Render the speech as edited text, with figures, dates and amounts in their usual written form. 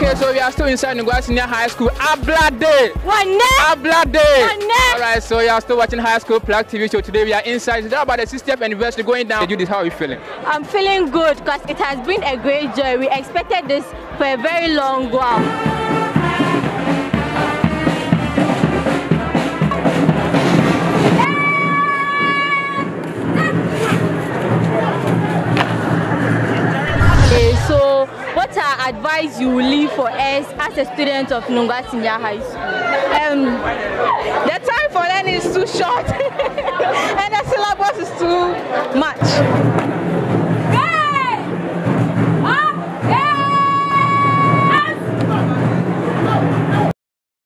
Okay, so we are still inside Nungua Senior High School. Ablade! Ablade! Alright, so you are still watching High School Plug TV show. Today we are inside. It's about the 60th anniversary going down. Judith, how are you feeling? I'm feeling good because it has been a great joy. We expected this for a very long while. So what I advise you leave for us as a student of Nungua Senior High School? The time for learning is too short and the syllabus is too much.